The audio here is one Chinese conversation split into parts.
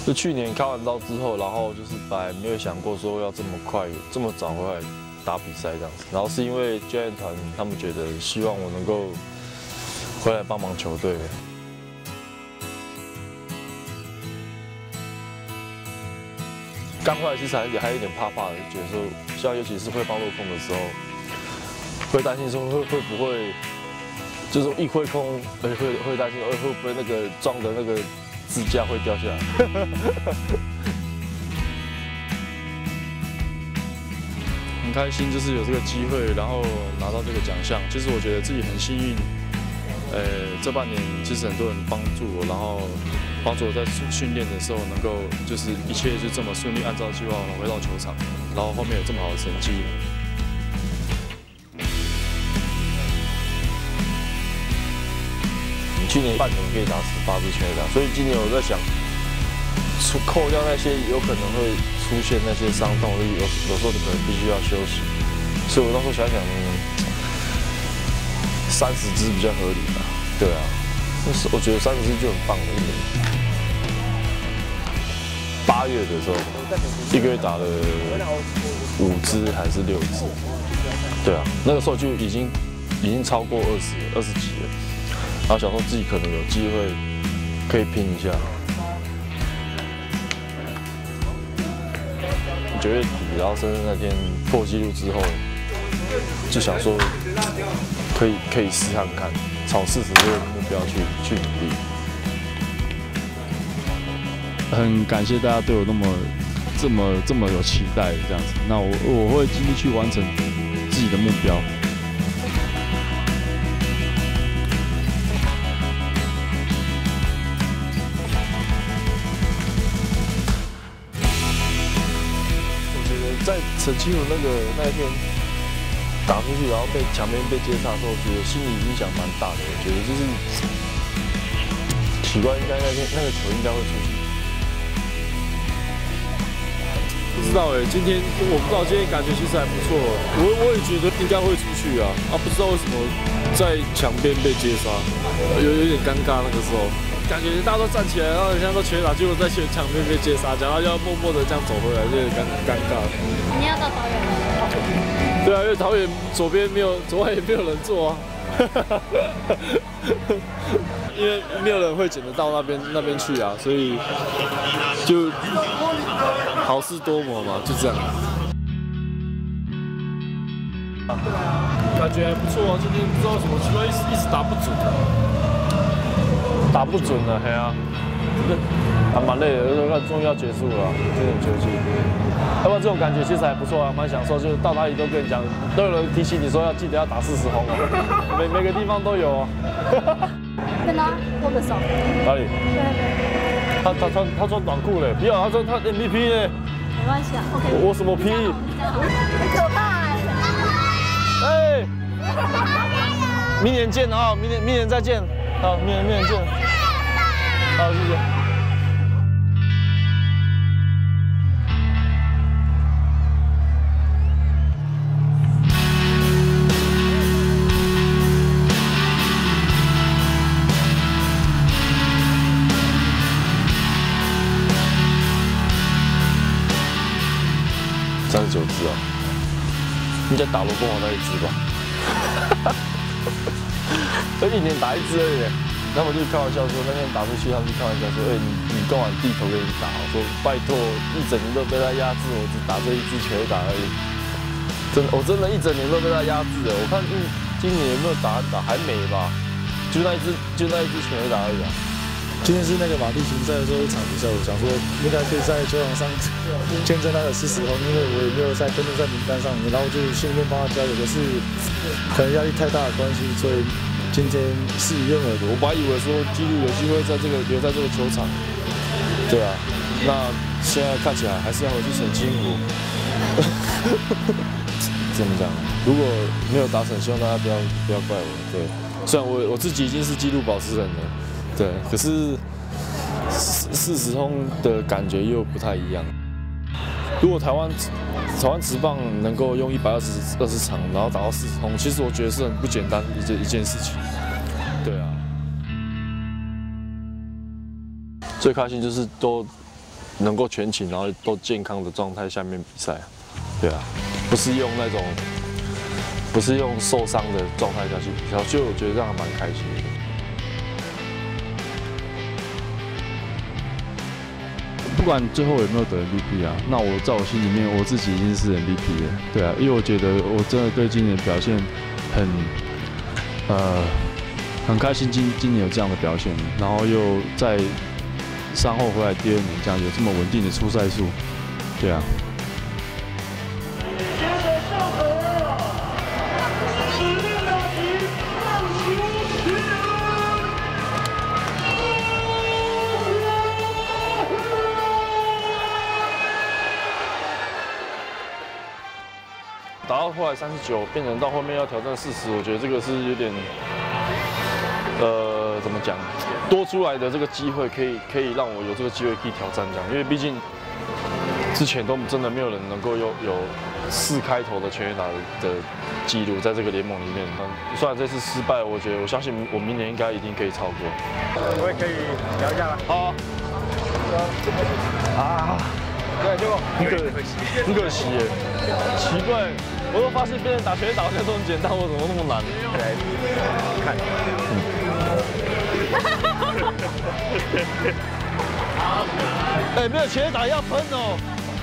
就去年开完刀之后，然后就是本来没有想过说要这么快、这么早回来打比赛这样子，然后是因为教练团他们觉得希望我能够回来帮忙球队。刚回来其实还有点怕怕的，就觉得说，像尤其是挥棒落空的时候，会担心说会不会，就是一挥空，会担心会不会那个撞的那个支架会掉下来。很开心，就是有这个机会，然后拿到这个奖项。其实我觉得自己很幸运，这半年其实很多人帮助我，然后帮助我在训练的时候能够就是一切就这么顺利，按照计划回到球场，然后后面有这么好的成绩。去年半年可以打18支全垒打，所以今年我在想，扣掉那些有可能会出现那些伤痛，有时候你可能必须要休息，所以我那时候想想，30支比较合理吧。对啊，我觉得30支就很棒了，一年。8月的时候，一个月打了5支还是6支？对啊，那个时候就已经超过20几了。然后想说自己可能有机会可以拼一下。9月底，然后生日那天破纪录之后，就想说可以试看看，朝40这个目标去努力。 很感谢大家对我这么有期待这样子，那我会尽力去完成自己的目标。 在陈清如那一天打出去，然后被墙边被接杀的时候，我觉得心理影响蛮大的。我觉得就是奇怪，应该那个球应该会出去。 不知道今天我不知道，今天感觉其实还不错。我也觉得应该会出去啊，不知道为什么在墙边被接杀，有点尴尬。那个时候感觉大家都站起来，然后人家都全打，结果在墙边被接杀，然后就要默默的这样走回来，就有点尴尬。 你要到桃园了？ 对啊，因为桃园左外也没有人坐啊，因为没有人会捡得到那边去啊，所以就好事多磨嘛，就这样。感觉还不错啊，今天不知道什么奇怪，一直打不准。 打不准了，嘿啊，还蛮累的，终于要结束了，有点球季。要不然这种感觉其实还不错啊，蛮享受，就是到哪里都跟你讲，都有人提醒你说记得要打40轰哦，每个地方都有哦。 跟他握个手。 哪里？他穿短裤嘞，不要，他 MVP 嘞。 没关系啊 ，OK。 我什么 P？ 很可怕哎。明年见啊，明年再见。好，明年见。好，谢谢。39支啊，应该打不过我那1支吧？这1年打1支而已。然后我就开玩笑说，那天打出去，他们就开玩笑说，你跟完地头给你打，我说拜托，1整年都被他压制，我只打这1支全垒打而已。我真的1整年都被他压制了。我看今年有没有打还没吧？就那一支全垒打而已啊。 今天是那个马地巡赛的时候一场比赛，我想说应该可以在球场上见证他的40轰，因为我也没有在登录在名单上面，然后就心里面帮他加油，可是可能压力太大的关系，所以今天事与愿违的。 我本来以为说纪录有机会在留在这个球场， 对啊，那现在看起来还是要回去澄清湖。怎么讲？如果没有达成，希望大家不要怪我。对，虽然我自己已经是纪录保持人了。对，可是40轰的感觉又不太一样。如果台湾职棒能够用120场，然后打到40轰，其实我觉得是很不简单一件事情。对啊，最开心就是都能够全勤，然后都健康的状态下面比赛，对啊，不是用受伤的状态下去比赛，所以我觉得这样还蛮开心的。 不管最后有没有得 MVP 啊，那我在我心里面我自己已经是 MVP 了，对啊，因为我觉得我真的对今年表现很开心，今年有这样的表现，然后又在伤后回来第2年这样有这么稳定的出赛数，对啊。 打到后来39，变成到后面要挑战40，我觉得这个是有点，怎么讲，多出来的这个机会可以让我有这个机会可以挑战这样，因为毕竟之前都真的没有人能够有4开头的全垒打的记录在这个联盟里面。虽然这次失败，我相信我明年应该一定可以超过。 我也可以聊一下吗？ 好啊。对，结果很可惜耶，奇怪，我都发现别人打全垒打好像都很简单，我怎么那么难？ 来看， 哎，没有全垒打要喷哦。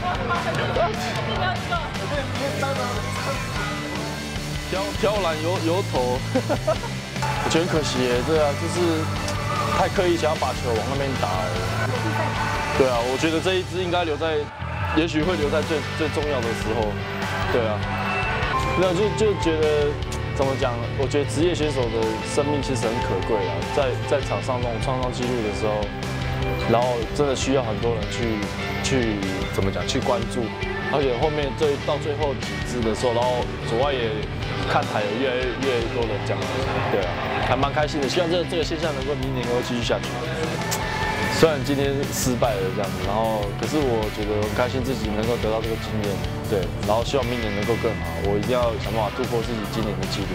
挑篮油头，我觉得很可惜耶，对啊，就是太刻意想要把球往那边打了。对啊，我觉得这一支应该也许会留在最重要的时候。对啊，那就觉得怎么讲？我觉得职业选手的生命其实很可贵啊，在场上那种创造纪录的时候，然后真的需要很多人去怎么讲？去关注，而且后面到最后几支的时候，然后左外野看台有越来越多人这样，对啊，还蛮开心的。希望这个现象能够明年能够继续下去。虽然今天失败了这样子，然后可是我觉得很开心自己能够得到这个经验，对，然后希望明年能够更好，我一定要想办法突破自己今年的纪录。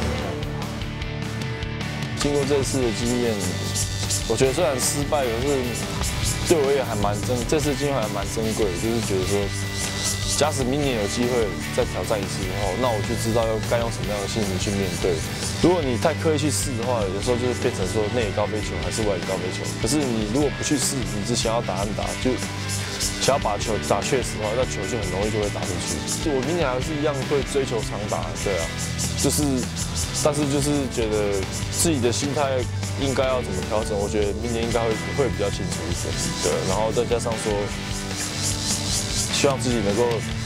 经过这次的经验，我觉得虽然失败，可是对我也还蛮这次经验还蛮珍贵的，就是觉得说，假使明年有机会再挑战一次以后，那我就知道该用什么样的心情去面对。如果你太刻意去试的话，有时候就是变成说内野高飞球还是外野高飞球。可是你如果不去试，你只想要打安打，就想要把球打确实的话，那球就很容易就会打出去。我明年还是一样会追求长打，对啊，但是就是觉得自己的心态应该要怎么调整，我觉得明年应该会比较清楚一点，对，然后再加上说，希望自己能够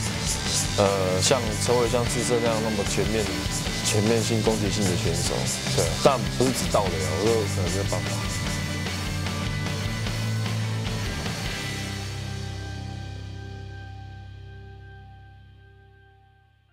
成为像智胜那样那么全面性、攻击性的选手，对，但不是只盗垒啊，我有可能没有办法。